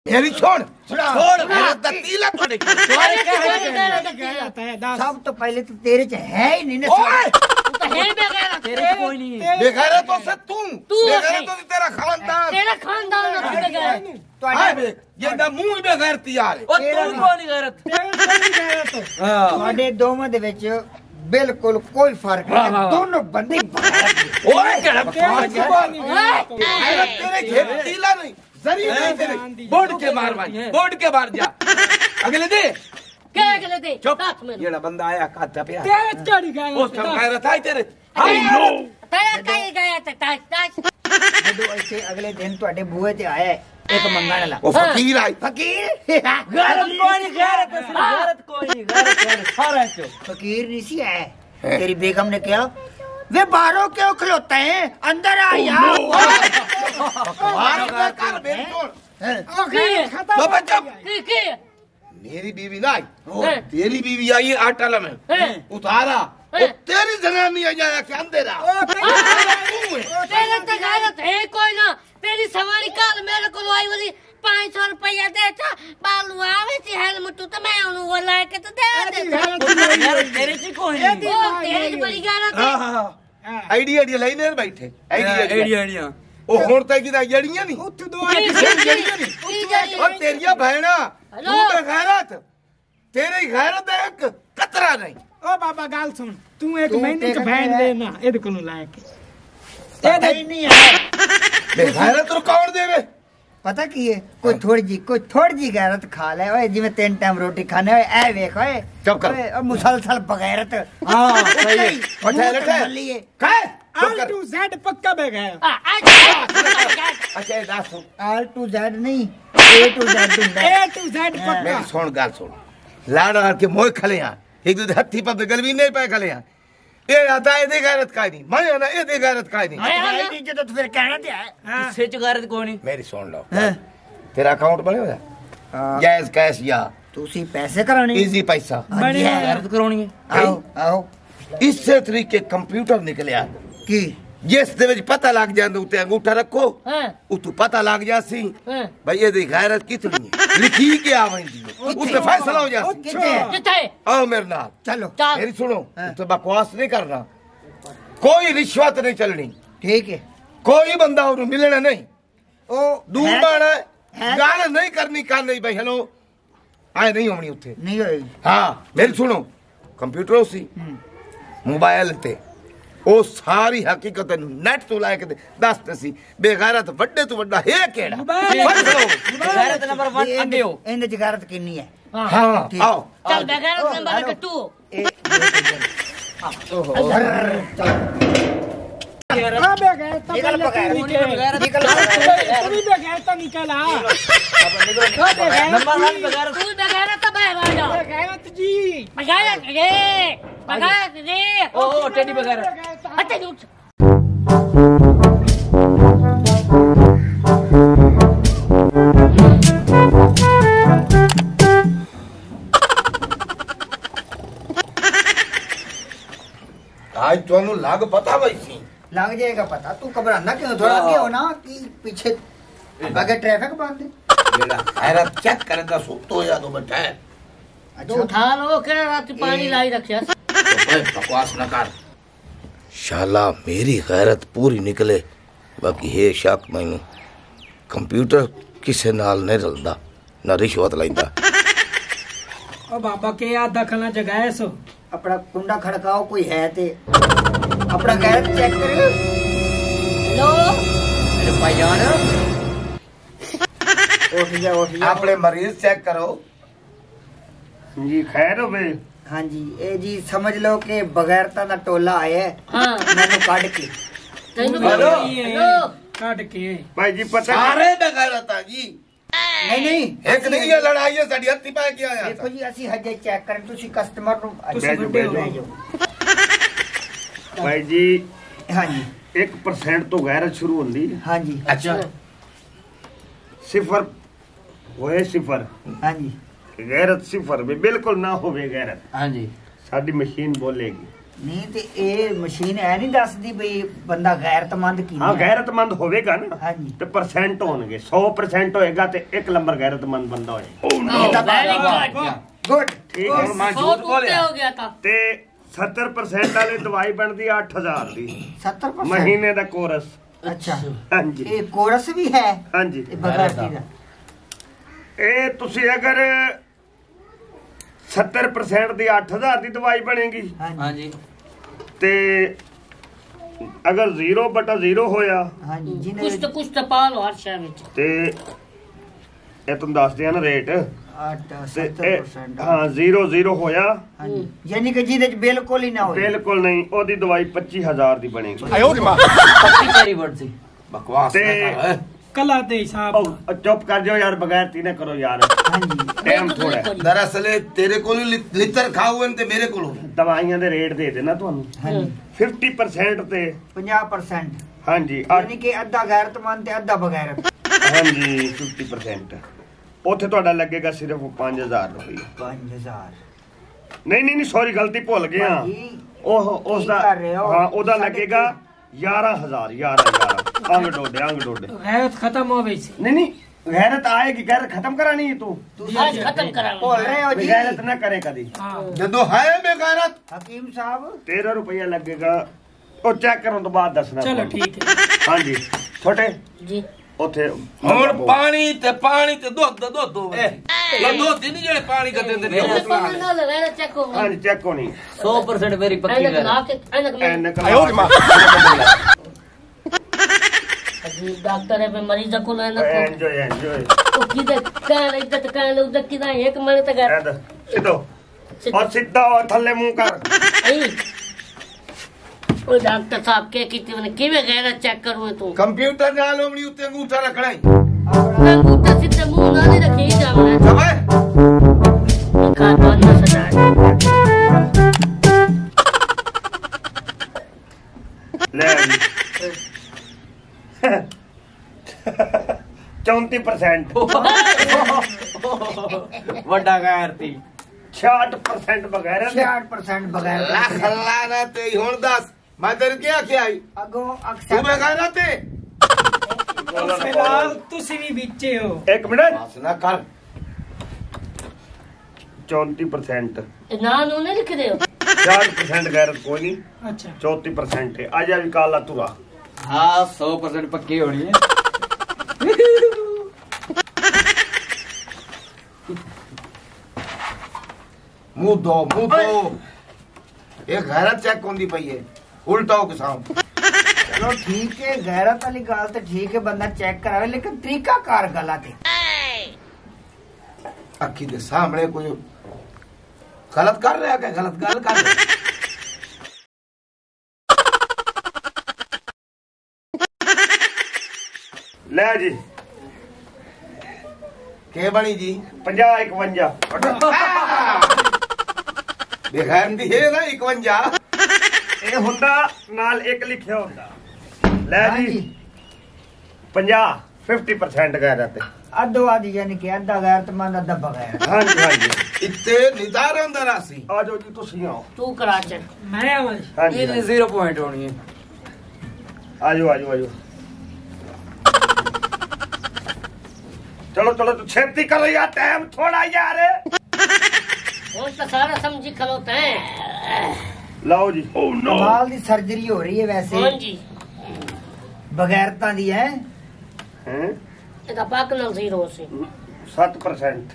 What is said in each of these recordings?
हेरी छोड़ छोड़ मेरे ततीला तो नहीं सब तो पहले तो तेरे च है ही नहीं ना ओए तो है बेगैरत तेरे कोई नहीं है बेगैरत तो से तू बेगैरत तो तेरा खानदान तेरा खानदान ना बेगैरत हाय बे ये ना मुंह बेगैरती यार ओ तू कौन नहीं गैरत ਤੁਹਾਡੇ ਦੋਵਾਂ ਦੇ ਵਿੱਚ ਬਿਲਕੁਲ ਕੋਈ ਫਰਕ ਨਹੀਂ ਦੋਨੋਂ ਬੰਦੇ ओए तेरे खेत तीला नहीं जरी नहीं तेरे बोर्ड के मार जा अगले दे क्या अगले दे चुप साथ में ये बंदा आया काटा पे तेरे चढ़ गया वो सब कह रहा था तेरे आई नो तेरा कहीं गया था ताश ਜਦੋਂ ਇੱਥੇ ਅਗਲੇ ਦਿਨ ਤੁਹਾਡੇ ਬੂਹੇ ਤੇ ਆਇਆ ਇੱਕ ਮੰਗਣ ਵਾਲਾ वो फकीर आई ਫਕੀਰ गैरत कोई नहीं गैरत कोई नहीं गैरत सारा क्यों फकीर नहीं सी है तेरी बेगम ने कहा वे बाहरों क्यों खलोते हैं अंदर आ यार कर बेटोर की बच्चा की मेरी बीवी ना आई तेरी बीवी आई आटा में उतारा वो तेरी जनानी आ जाया कि अंधेरा तेरे तो गैरत है कोई ना तेरी सवारी काल मेरे को आई वाली 500 रुपया देता बालू आवे थी हेलमेट तो मैं उन्हें वो लाके तो दे देता तेरे से कोई नहीं तेरी बड़ी गैरत है आइडिया लाइने बैठे आइडिया ਉਹ ਹੁਣ ਤਾਂ ਕਿਦਾ ਜੜੀਆਂ ਨਹੀਂ ਉੱਥੇ ਦੋ ਉਹ ਤੇਰੀਆਂ ਭੈਣਾ ਤੂੰ ਤੇ ਗੈਰਤ ਤੇਰੀ ਗੈਰਤ ਦਾ ਇੱਕ ਕਤਰਾ ਨਹੀਂ ओ बाबा गाल सुन तू एक महीने का भैन दे ना ਇਹਦੇ ਕੋਲੋਂ ਲੈ ਕੇ पता ही नहीं है बेगैरत तो कौन देवे पता की है कोई थोड़ी जी गैरत खा ले ओए जिवें 3 टाइम रोटी खाने ओए ए वेख ओए चुप कर ओए मुसलसल बगैरत हां सही है होटल है काय R to Z पक्का बेगैर अच्छा दास R to Z नहीं A to Z ਹੁੰਦਾ A to Z पक्का मेरी सुन गाल सुन लाड़ के मोय खले हां एक दूसरे हत्थी पर गलवी नहीं पाए खले हां ये आता है दे गैरत का नहीं मैं ना ये दे गैरत का नहीं नहीं तो फिर कहना क्या है सच गैरत कोई नहीं मेरी सुन लो तेरा अकाउंट बने होया जैज कैश या ਤੁਸੀਂ ਪੈਸੇ ਕਰਾਣੇ इजी पैसा बड़ी गैरत करानी है आओ आओ इससे तरीके कंप्यूटर निकलिया की जिस दे विच पता लग जांदा उते अंगूठा रखो हां उतु पता लग जासी हां भाई ये दी गैरत कितनी है लिखी के आवेंदी उससे फैसला हो जासी किथे आओ मेरे नाल चलो मेरी सुनो तो बकवास नहीं करना कोई रिश्वत नहीं चलनी ठीक है कोई बंदा और मिलना नहीं ओ दूर बाना गाना नहीं करनी कान नहीं भाई हेलो आए नहीं होनी उठे नहीं होएगी हाँ मेरी सुनो कंप्यूटर सी मोबाइल ते ओ सारी हकीकत नेट तो लायक दसते सी बेगैरत वड्डे तो वड्डा है केड़ा गैरत नंबर 1 अंडे हो इन जगारत कितनी है हाँ ठीक। आओ चल बेगैरत नंबर 2 निकल बगैर निकल तभी बेगैर तो निकल आ नंबर 1 बेगैर तू बेगैरत तो बाहर आ जा बेगैरत जी बेगैरत रे ओ टेडी बेगैर हट जा आज ਤੁਹਾਨੂੰ ਲੱਗ ਪਤਾ ਵੈਸੀ लग जाएगा पता तू घबराना क्यों थोड़ा आगे हो ना कि पीछे आगे ट्रैफिक बंद है ਜਿਹੜਾ ਹੈਰਤ ਚੈੱਕ ਕਰਨ ਦਾ ਸੁੱਤੋ ਜਾਂ ਤੋਂ ਬੈਠਾ ਹੈ तू उठा लो के रात पानी लाई रखिया भाई बकवास न कर शाला मेरी गैरत पूरी निकले बाकी है शक मैनू कंप्यूटर किसे नाल नहीं रलदा ना रिश्वत लैंदा ओ बाबा के याद दखलना जगह है सो अपना कुंडा खड़काओ कोई है ते अपना गैर चेक करो हेलो मेरे भाईजान उठ जा अपने मरीज चेक करो जी खैर होवे हाँ जी ए जी समझ लो कि बगैरता दा टोला आया है हां मैंने काट के तेनू हेलो हेलो काट के भाई जी पता सारे बगैरता जी नहीं एक नहीं ये लड़ाई है साडी हत्ती पा के आया देखो जी ਅਸੀਂ ਹਜੇ ਚੈੱਕ ਕਰਨ ਤੁਸੀਂ ਕਸਟਮਰ ਨੂੰ बैठो भाई जी हाँ जी 1% तो गैरत शुरू होंदी हाँ जी अच्छा सिफर होए सिफर हाँ जी गैरत सिफर में बिल्कुल ना होवे गैरत हां जी साडी मशीन बोलेगी ਨਹੀਂ ਤੇ ਇਹ ਮਸ਼ੀਨ ਐ ਨਹੀਂ ਦੱਸਦੀ ਬਈ ਬੰਦਾ ਗੈਰਤਮੰਦ ਕੀ ਹਾਂ ਗੈਰਤਮੰਦ ਹੋਵੇਗਾ ਨਾ ਹਾਂਜੀ। ਤੇ ਪਰਸੈਂਟ ਹੋਣਗੇ 100% ਹੋਏਗਾ ਤੇ 1 ਨੰਬਰ ਗੈਰਤਮੰਦ ਬੰਦਾ ਹੋਏ ਵੈਰੀ ਗੁੱਡ ਗੁੱਡ। ਠੀਕ ਹੈ ਮੈਂ ਸੌ ਝੂਠ ਤੋਂ ਬੋਲਿਆ ਹੋ ਗਿਆ ਤਾਂ ਤੇ 70% ਵਾਲੀ ਦਵਾਈ ਬਣਦੀ 8000 ਦੀ 70% ਮਹੀਨੇ ਦਾ ਕੋਰਸ ਅੱਛਾ ਹਾਂਜੀ ਇਹ ਕੋਰਸ ਵੀ ਹੈ ਹਾਂਜੀ ਇਹ ਬਗੈਰਤੀ ਦਾ ਇਹ ਤੁਸੀਂ ਅਗਰ 70% ਦੀ 8000 ਦੀ ਦਵਾਈ ਬਣੇਗੀ ਹਾਂਜੀ ਤੇ ਅਗਰ 0/0 ਹੋਇਆ ਹਾਂਜੀ ਕੁਛ ਤਾਂ ਪਾ ਲਓ ਹਰ ਸ਼ਹਿਰ ਵਿੱਚ ਤੇ ਇਹ ਤੁਹਾਨੂੰ ਦੱਸਦੇ ਆ ਨਾ ਰੇਟ ਤੇ 70% ਹਾਂ 0/0 ਹੋਇਆ ਹਾਂਜੀ ਯਾਨੀ ਕਿ ਜਿਹਦੇ ਚ ਬਿਲਕੁਲ ਹੀ ਨਾ ਹੋਵੇ ਬਿਲਕੁਲ ਨਹੀਂ ਉਹਦੀ ਦਵਾਈ 25000 ਦੀ ਬਣੇਗੀ ਪੱਕੀ ਤੇਰੀ ਵਰਡ ਸੀ ਬਕਵਾਸ ਤੇ- ਨਾ ਕਰ ਕਲਾ ਦੇ ਹਿਸਾਬ ਉਹ ਚੁੱਪ ਕਰ ਜਾਓ ਯਾਰ ਬਗੈਰ ਤੀ ਨਾ ਕਰੋ ਯਾਰ ਹਾਂਜੀ ਟਾਈਮ ਥੋੜਾ ਹੈ। ਦਰਅਸਲ ਇਹ ਤੇਰੇ ਕੋਲ ਲਿੱਤਰ ਖਾਊ ਤੇ ਮੇਰੇ ਕੋਲ ਦਵਾਈਆਂ ਦੇ ਰੇਟ ਦੇ ਦੇਣਾ ਤੁਹਾਨੂੰ ਹਾਂਜੀ 50% ਤੇ 50% ਹਾਂਜੀ ਯਾਨੀ ਕਿ ਅੱਧਾ ਗੈਰਤਮੰਦ ਤੇ ਅੱਧਾ ਬਗੈਰਤ ਹਾਂਜੀ 50% ਉੱਥੇ ਤੁਹਾਡਾ ਲੱਗੇਗਾ ਸਿਰਫ 5000 ਰੁਪਏ 5000 ਨਹੀਂ ਸੌਰੀ ਗਲਤੀ ਭੁੱਲ ਗਿਆ ਭਾਜੀ, ਉਹ ਉਸ ਦਾ ਕੀ ਕਰ ਰਹੇ ਹੋ? ਹਾਂ ਉਹਦਾ ਸਾਡੇ ਲੱਗੇਗਾ 11000 11 ਅੰਗ ਡੋਡੇ ਗੈਰਤ ਖਤਮ ਹੋ ਗਈ ਸੀ ਨਹੀਂ ਗੈਰਤ ਆਏਗੀ ਗੈਰਤ ਖਤਮ ਕਰਾਣੀ ਹੈ ਤੂੰ ਅੱਜ ਖਤਮ ਕਰਾ ਲਓ ਭੁੱਲ ਰਹੇ ਹੋ ਜੀ ਗੈਰਤ ਨਾ ਕਰੇ ਕਦੀ ਹਾਂ ਜਦੋਂ ਹੈ ਬੇਗੈਰਤ ਹਕੀਮ ਸਾਹਿਬ 13 ਰੁਪਇਆ ਲੱਗੇਗਾ ਉਹ ਚੈੱਕ ਕਰਨ ਤੋਂ ਬਾਅਦ ਦੱਸਣਾ ਚਲੋ ਤੁਹਾਨੂੰ। ਠੀਕ ਹੈ ਹਾਂਜੀ ਛੋਟੇ ਜੀ ਉੱਥੇ ਹੁਣ ਪਾਣੀ ਤੇ ਦੁੱਧ ਹੋਵੇ ਇਹ ਦੁੱਧ ਨਹੀਂ ਜਿਹੜੇ ਪਾਣੀ ਕਰਦੇ ਨੇ ਇਹ ਪਾਣੀ ਨਾਲ ਰਹਿਣਾ ਚੈੱਕ ਹੋ ਹਾਂਜੀ ਚੈੱਕ ਹੋਣੀ 100% ਮੇਰੀ ਪੱਕੀ ਐਨਕ ਲਾ ਗੱਲ ਕੇ ਐਨਕ ਲਾ ਐਨਕ ਜੀ ਡਾਕਟਰ ਹੈ ਮਰੀਜ਼ को लेना ਐਂਜੋਏ तो किधर कान इधर कान उधर किधर एक मने तक ਸਿੱਧੋ ਔਰ ਸਿੱਧਾ ਔਰ ਥੱਲੇ ਮੂੰਹ ਕਰ आई ओ डॉक्टर साहब के कितने मैंने किवे गया चेक करूं तू ਕੰਪਿਊਟਰ ਨਾਲ ਉਮਣੀ ਉੱਤੇ ਅੰਗੂਠਾ ਰੱਖਣਾ ਹੀ अंगूठा सीधे मुंह ना नहीं रखी जावना ਸਮਝ का दोनों सजा 34% ਵੱਡਾ ਗੈਰ ਤੀ 66% ਬਗੈਰ 66% ਬਗੈਰਤ ਲੱਖ ਅੱਲਾ ਨਾ ਤੇ ਹੁਣ ਦੱਸ ਮੈਂ ਤੇਰੇ ਕੀ ਆਖਿਆ ਈ ਅੱਗੋਂ ਤੂੰ ਅਕਸਰ ਬੇਗੈਰਤ ਤੇ ਫਿਲਹਾਲ ਤੁਸੀਂ ਵੀ ਵਿੱਚੇ ਹੋ ਇੱਕ ਮਿੰਟ ਬਸ ਨਾ ਕਰ 34% ना नु नहीं लिख दे 60% ਗੈਰਤ ਕੋਈ ਨਹੀਂ ਅੱਛਾ 34% ਹੈ ਆਜਾ ਵੀ ਕਾਲਾ ਤੁਰਾ ਹਾਂ 100% ਪੱਕੀ ਹੋਣੀ ਹੈ ਮੂੰਹ ਦੋ ਇਹ ਗੈਰਤ ਚੈੱਕ ਹੁੰਦੀ ਪਈ ਹੈ ਉਲਟਾ ਹੋ ਕਿਸਾਨ ਚਲੋ ਠੀਕ ਹੈ ਗੈਰਤ ਵਾਲੀ ਗੱਲ ਤੇ ਠੀਕ ਹੈ ਬੰਦਾ ਚੈੱਕ ਕਰਾਵੇ ਲੇਕਿਨ ਤਰੀਕਾਕਾਰ ਗਲਤ ਹੈ ਅੱਖੀ ਦੇ ਸਾਹਮਣੇ ਕੋਈ ਗਲਤ ਕਰ ਰਿਹਾ ਕਿ ਗਲਤ ਗੱਲ ਕਰ ਰਿਹਾ ਲੈ ਜੀ ਕੇ ਬਣੀ ਜੀ 50 51 ਬੇਗੈਰ ਦੀ ਹੈ ਨਾ 51 ਇਹ ਹੁੰਦਾ ਨਾਲ ਇੱਕ ਲਿਖਿਆ ਹੁੰਦਾ ਲੈ ਜੀ ਹਾਂਜੀ 50 ਗੈਰਤ ਹੈ ਅੱਧੋ ਅੱਧ ਯਾਨੀ ਕਿ ਅੱਧਾ ਗੈਰਤਮੰਦ ਅੱਧਾ ਬਗੈਰ ਹਾਂਜੀ ਇੱਥੇ ਨਿਦਾਰ ਹੁੰਦਾ ਰਾਸੀ ਆ ਜਾਓ ਜੀ ਤੁਸੀਂ ਆਓ तू करा चेक ਮੈਂ ਆਵਾਂ ਜੀ। ਹਾਂਜੀ ਇਹਨੇ 0 ਪੁਆਇੰਟ ਹੋਣੀ ਹੈ ਆ ਜਾਓ ਚਲੋ ਤੂੰ ਛੇਤੀ ਕਰੋ ਯਾਰ ਟਾਈਮ ਥੋੜਾ ਯਾਰ वो तो सारा समझी खलोता है ਲਓ ਜੀ ਓ ਨੋ ਕਮਾਲ ਦੀ ਸਰਜਰੀ ਹੋ ਰਹੀ ਹੈ ਵੈਸੇ कौन जी ਬਗੈਰਤਾਂ ਦੀ ਹੈ ਹੈ ਇਹਦਾ ਪਾਕ ਨਾਲ 0 ਸੀ 7%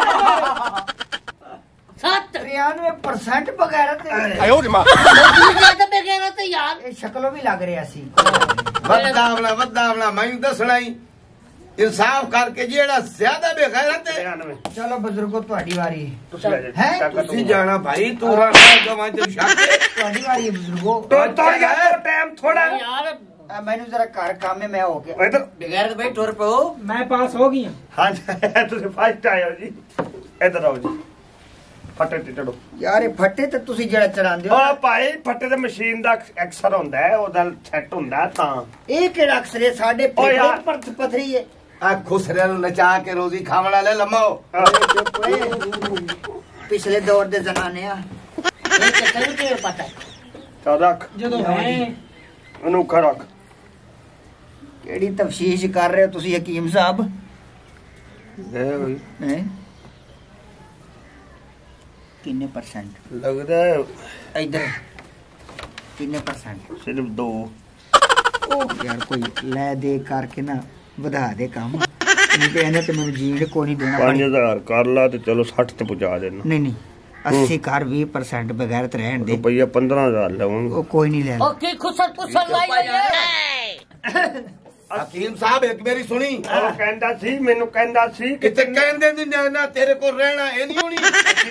7 93% ਬਗੈਰਤ ਹੈ ਜ਼ਿਆਦਾ ਬਗੈਰ ਤਾਂ ਯਾਰ ਇਹ ਸ਼ਕਲੋਂ ਵੀ ਲੱਗ ਰਿਹਾ ਸੀ ਵੱਧਾ ਮੈਨੂੰ ਦੱਸਣਾ ਹੀ ਇਨਸਾਫ ਕਰਕੇ ਜਿਹੜਾ ਜ਼ਿਆਦਾ ਬੇਗੈਰਤ ਹੈ 93 ਚਲੋ ਬਜ਼ੁਰਗੋ ਤੁਹਾਡੀ ਵਾਰੀ ਤੁਸੀਂ ਲੈ ਹੈਂ? ਜਾਓ ਤੁਸੀਂ ਜਾਣਾ ਭਾਈ ਤੂੰ ਰਾਹ ਗਵਾਂ ਤੇ ਸ਼ੱਕ ਤੁਹਾਡੀ ਵਾਰੀ ਹੈ ਬਜ਼ੁਰਗੋ ਤੋ ਯਾਰ ਟਾਈਮ ਥੋੜਾ ਯਾਰ ਮੈਨੂੰ ਜ਼ਰਾ ਘਰ ਕੰਮ ਹੈ ਮੈਂ ਹੋ ਗਿਆ ਇਧਰ ਬਗੈਰ ਬਈ ਟੁਰ ਪਓ ਮੈਂ ਪਾਸ ਹੋ ਗਈ ਹਾਂ ਹਾਂਜੀ ਤੁਸੀਂ ਫਸਟ ਆਏ ਹੋ ਜੀ ਇਧਰ ਆਓ ਜੀ ਫੱਟੇ ਤੇ ਚੜੋ ਯਾਰ ਇਹ ਫੱਟੇ ਤੇ ਤੁਸੀਂ ਜਿਹੜਾ ਚੜਾਉਂਦੇ ਹੋ ਓ ਭਾਈ ਫੱਟੇ ਤੇ ਮਸ਼ੀਨ ਦਾ ਐਕਸਰ ਹੁੰਦਾ ਹੈ ਉਹਦਾ ਸੈੱਟ ਹੁੰਦਾ ਤਾਂ ਇਹ ਕਿਹੜਾ ਅਕਸਰ ਹੈ ਸਾਡੇ ਓ ਯਾਰ। ਪਰ ਪਥਰੀ ਹੈ ਆ ਖੁਸਰਿਆਂ ਨੂੰ ਨਚਾ ਕੇ ਰੋਜ਼ੀ ਖਾਵਣ ਵਾਲੇ ਲੰਮਾਓ ਚੁੱਪ ਓਏ। ਪਿਛਲੇ ਦੌਰ ਦੇ ਜ਼ਮਾਨੇ ਆ ਇਹ ਤਾਂ ਤੈਨੂੰ ਕਿਵੇਂ ਪਤਾ ਤਾਂ ਰੱਖ ਜਦੋਂ ਹੈ ਅਨੋਖਾ ਰੱਖ। ਕਿਹੜੀ ਤਫਸੀਸ਼ ਕਰ ਰਹੇ ਹੋ ਤੁਸੀਂ ਹਕੀਮ ਸਾਹਿਬ? ਲੈ ਬਈ ਹੈਂ? ਕਿੰਨੇ ਪਰਸੈਂਟ? ਲੱਗਦਾ ਹੈ ਇਧਰ ਕਿੰਨੇ ਪਰਸੈਂਟ? ਸਿਰਫ 2। ਉਹ ਯਾਰ ਕੋਈ ਲੈ ਦੇ ਕਰਕੇ ਨਾ ਵਧਾ ਦੇ ਕੰਮ। ਨਹੀਂ ਤੇ ਇਹਨੇ ਤੇ ਮੈਨੂੰ ਜੀਣ ਕੋਈ ਨਹੀਂ ਦੇਣਾ। 5000 ਕਰ ਲਾ ਤੇ ਚਲੋ 60 ਤੇ ਪਹੁੰਚਾ ਦੇਣਾ। ਨਹੀਂ ਨਹੀਂ 80 ਕਰ 20% ਬਗੈਰਤ ਰਹਿਣ ਦੇ। ਰੁਪਈਆ 15000 ਲਵਾਂਗਾ। ਉਹ ਕੋਈ ਨਹੀਂ ਲੈਣਾ। ਉਹ ਕੀ ਖੁਸਰ ਪੁਸਰ ਲਾਈ ਹੋਈ ਹੈ? ਹਕੀਮ ਸਾਹਿਬ ਇੱਕ ਮੇਰੀ ਸੁਣੀ। ਉਹ ਕਹਿੰਦਾ ਸੀ ਮੈਨੂੰ ਕਹਿੰਦਾ ਸੀ ਕਿਤੇ ਕਹਿੰਦੇ ਨਹੀਂ ਨਾ ਤੇਰੇ ਕੋਲ ਰਹਿਣਾ ਇਹ ਨਹੀਂ ਹੋਣੀ।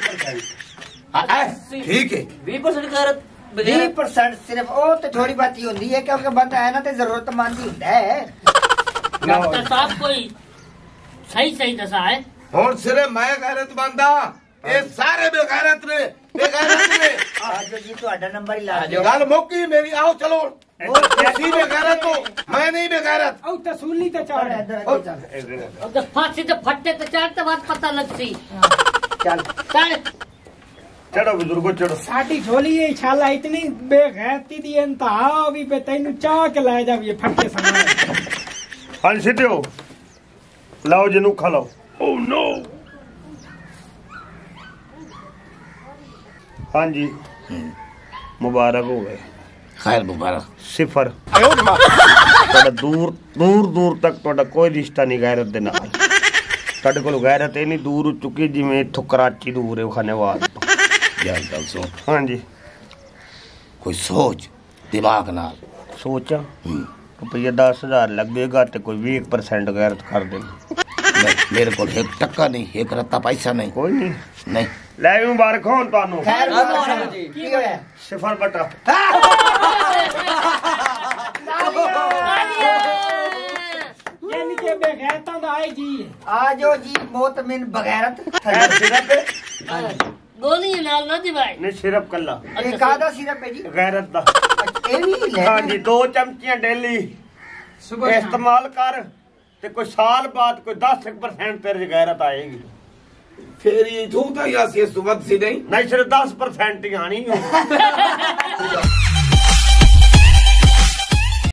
80%। ਠੀਕ ਹੈ 20% ਗੈਰਤ 20% ਸਿਰਫ ਉਹ ਤੇ ਥੋੜੀ ਬਾਤੀ ਹੁੰਦੀ ਹੈ ਕਿਉਂਕਿ ਬੰਦਾ ਹੈ ਨਾ ਤੇ ਜ਼ਰੂਰਤਮੰਦ ਹੀ ਹੁੰਦਾ ਹੈ। ਡਾਕਟਰ ਸਾਹਿਬ ਕੋਈ ਸਹੀ ਦੱਸਾ ਹੈ। ਹੁਣ ਸਿਰੇ ਮੈਂ ਗੈਰਤ ਬੰਦਾ ਇਹ ਸਾਰੇ ਬੇਗੈਰਤ ਨੇ ਬੇਗੈਰਤ ਨੇ। ਆਜੋ ਜੀ ਤੁਹਾਡਾ ਨੰਬਰ ਹੀ ਲਾ ਦਿਓ। ਗੱਲ ਮੁੱਕੀ ਮੇਰੀ ਆਓ ਚਲੋ। ਤੁਸੀਂ ਬੇਗੈਰਤ ਹੋ ਮੈਂ ਨਹੀਂ ਬੇਗੈਰਤ। ਉਹ ਤਸੂਲੀ ਤੇ ਚੱਲ ਚੜ ਇੱਧਰ ਅੱਗੇ ਚੱਲ। ਉਹ ਤੇ ਫਾਂਸੀ ਤੇ ਫੱਟੇ ਤੇ ਚੜ੍ਹਤੇ ਬਾਅਦ ਪਤਾ ਲੱਗਸੀ। ਚੱਲ ਚੱਲ ਚੜੋ ਬਜ਼ੁਰਗੋ ਚੜੋ। ਸਾਡੀ ਝੋਲੀ ਇਹ ਛਾਲਾ ਇਤਨੀ ਬੇਗੈਰਤੀ ਦੀ ਇੰਤਹਾ ਵੀ ਬੇ ਤੈਨੂੰ ਚਾਹ ਕੇ ਲੈ ਜਾਵੀਏ ਫੱਟੇ ਸਮਾਂ। ਹਾਂ ਸਿੱਧੇ ਹੋ ਲਾਓ ਜਿਹਨੂੰ ਖਾ ਲਓ। ਓ ਨੋ। ਹਾਂਜੀ ਮੁਬਾਰਕ ਹੋ ਗਏ। ਖੈਰ ਮੁਬਾਰਕ। 0 ਤੁਹਾਡਾ ਦੂਰ ਤੱਕ ਤੁਹਾਡਾ ਕੋਈ ਰਿਸ਼ਤਾ ਨਹੀਂ ਗੈਰਤ ਦੇ ਨਾਲ। ਤੁਹਾਡੇ ਕੋਲ ਗੈਰਤ ਇਹ ਨਹੀਂ ਦੂਰ ਚੁੱਕੀ ਜਿਵੇਂ ਇੱਥੋਂ ਕਰਾਚੀ ਦੂਰ ਹੈ ਖਾਨੇਵਾਲ ਤੋਂ। ਯਾਰ ਗੱਲ ਸੁਣ ਹਾਂਜੀ ਕੋਈ ਸੋਚ ਦਿਮਾਗ ਨਾਲ ਸੋਚਾਂ ਰੁਪਈਆ 10000 ਲੱਗੇਗਾ ਤੇ ਕੋਈ 20% ਗੈਰਤ ਕਰ ਦੇਣਾ। ਮੇਰੇ ਕੋਲ ਇੱਕ ਟੱਕਾ ਨਹੀਂ ਇੱਕ ਰੱਤਾ ਪੈਸਾ ਨਹੀਂ। ਕੋਈ ਨਹੀਂ ਨਹੀਂ ਲੈ ਵੀ ਮੁਬਾਰਕ ਹੋਣ ਤੁਹਾਨੂੰ। ਖੈਰ ਬੋਲੋ ਜੀ ਕੀ ਹੋਇਆ? 0 ਬਟਾ। ਯਾਨੀ ਕਿ ਬੇਗੈਰਤਾਂ ਦਾ ਆਈ ਜੀ ਹੈ। ਆਜੋ ਜੀ ਮੋਤਮਿਨ ਬਗੈਰਤ। ਸਿਰਫ ਗੋਲੀ ਨਾਲ ਨਾ ਦਿਵਾਈ। ਨਹੀਂ ਸਿਰਫ ਕੱਲਾ ਇਹ ਕਾਹਦਾ ਸਿਰਪ ਹੈ ਜੀ? ਗੈਰਤ ਦਾ। ਇਹ ਵੀ ਲੈ ਹਾਂਜੀ 2 ਚਮਚੀਆਂ ਡੇਲੀ ਇਸਤੇਮਾਲ ਕਰ ਤੇ ਕੋਈ ਸਾਲ ਬਾਅਦ ਕੋਈ 10% ਤੇਰੇ 'ਚ ਗੈਰਤ ਆਏਗੀ। ਫੇਰ ਇਹ ਝੂਠਾ ਹੀ ਆਸੀ ਸੁਬਤ ਸੀ ਨਹੀਂ। ਨਹੀਂ ਸਿਰਫ 10% ਹੀ ਆਣੀ।